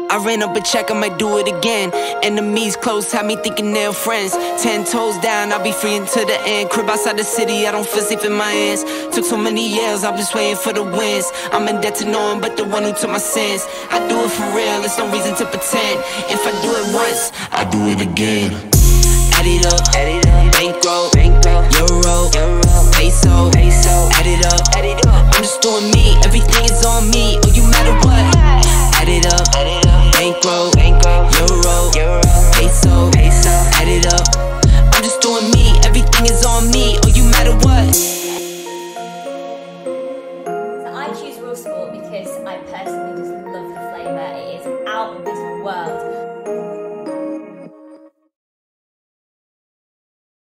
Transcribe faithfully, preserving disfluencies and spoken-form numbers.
I ran up a check, I might do it again. Enemies close, had me thinking they're friends. Ten toes down, I'll be free until the end. Crib outside the city, I don't feel safe in my hands. Took so many years, I'm just waiting for the wins. I'm in debt to no one but the one who took my sins. I do it for real, there's no reason to pretend. If I do it once, I do it again. Add it up, add it up. Bankroll, bankroll. Euro, Euro. Peso, peso. Add it up, add it up. I'm just doing me every